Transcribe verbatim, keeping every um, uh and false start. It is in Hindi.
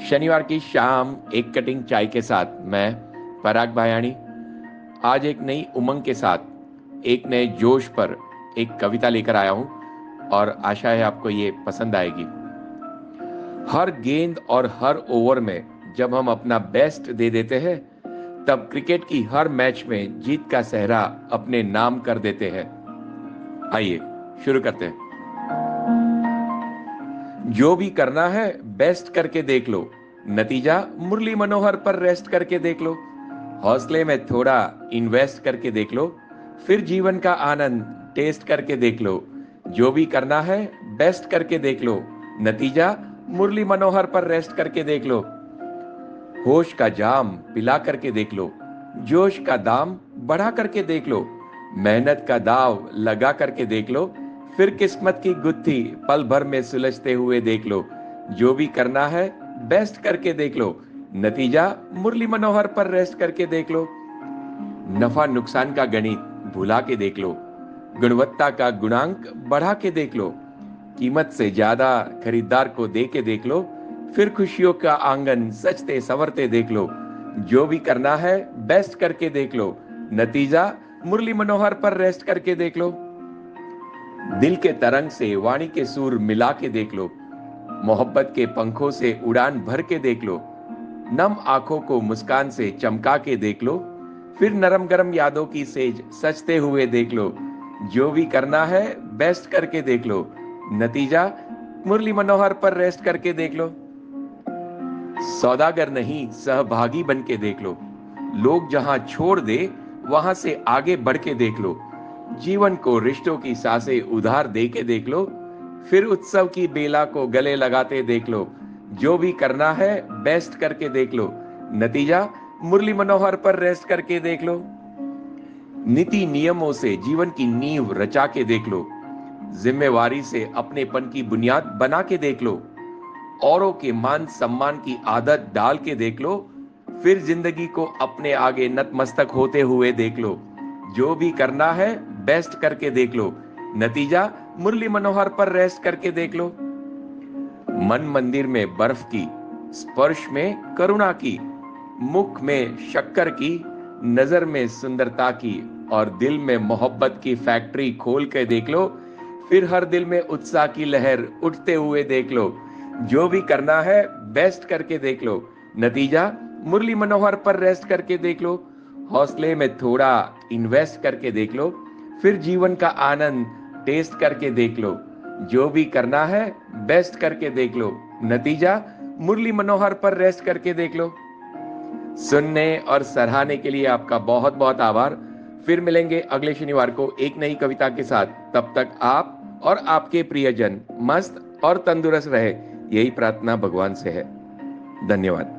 शनिवार की शाम एक कटिंग चाय के साथ मैं पराग भायाणी आज एक नई उमंग के साथ एक नए जोश पर एक कविता लेकर आया हूं और आशा है आपको ये पसंद आएगी। हर गेंद और हर ओवर में जब हम अपना बेस्ट दे देते हैं तब क्रिकेट की हर मैच में जीत का सेहरा अपने नाम कर देते हैं। आइए शुरू करते हैं। जो भी करना है बेस्ट करके देख लो, नतीजा मुरली मनोहर पर रेस्ट करके देख लो। हौसले में थोड़ा इन्वेस्ट करके देख लो, फिर जीवन का आनंद टेस्ट करके देख लो। जो भी करना है बेस्ट करके देख लो, नतीजा मुरली मनोहर पर रेस्ट करके देख लो। होश का जाम पिला करके देख लो, जोश का दाम बढ़ा करके देख लो। मेहनत का दाव लगा करके देख लो, फिर किस्मत की गुत्थी पल भर में सुलझते हुए देख लो। जो भी करना है बेस्ट करके देख लो, नतीजा मुरली मनोहर पर रेस्ट करके देख लो। नफा नुकसान का गणित भुला के देख लो, गुणवत्ता का गुणांक बढ़ा के देख लो। कीमत से ज्यादा खरीदार को दे के देख लो, फिर खुशियों का आंगन सजते संवरते देख लो। जो भी करना है बेस्ट करके देख लो, नतीजा मुरली मनोहर पर रेस्ट करके देख लो। दिल के तरंग से वाणी के सुर मिला के देख लो, मोहब्बत के पंखों से उड़ान भर के देख लो। नम आंखों को मुस्कान से चमका के देख लो, फिर नरम गरम यादों की सेज सजते हुए देख लो। जो भी करना है बेस्ट करके देख लो, नतीजा मुरली मनोहर पर रेस्ट करके देख लो। सौदागर नहीं सहभागी बन के देख लो, लोग जहां छोड़ दे वहां से आगे बढ़ के देख लो। जीवन को रिश्तों की सांसें उधार दे के देख लो, फिर उत्सव की बेला को गले लगाते देख लो। जो भी करना है बेस्ट करके देख लो, नतीजा मुरली मनोहर पर रेस्ट करके देख लो। नीति नियमों से जीवन की नींव रचा के देख लो, जिम्मेवारी से अपनेपन की बुनियाद बना के देख लो। औरों के मान सम्मान की आदत डाल के देख लो, फिर जिंदगी को अपने आगे नतमस्तक होते हुए देख लो। जो भी करना है बेस्ट करके देख लो, नतीजा मुरली मनोहर पर रेस्ट करके देख लो। मन मंदिर में बर्फ की, स्पर्श में करुणा की, मुख में शक्कर की, नजर में सुंदरता की और दिल में मोहब्बत की फैक्ट्री खोल के देख लो, फिर हर दिल में उत्साह की लहर उठते हुए देख लो। जो भी करना है बेस्ट करके देख लो, नतीजा मुरली मनोहर पर रेस्ट करके देख लो। हौसले में थोड़ा इन्वेस्ट करके देख लो, फिर जीवन का आनंद टेस्ट करके देख लो। जो भी करना है बेस्ट करके देख लो, नतीजा मुरली मनोहर पर रेस्ट करके देख लो। सुनने और सराहने के लिए आपका बहुत बहुत आभार। फिर मिलेंगे अगले शनिवार को एक नई कविता के साथ। तब तक आप और आपके प्रियजन मस्त और तंदुरुस्त रहे, यही प्रार्थना भगवान से है। धन्यवाद।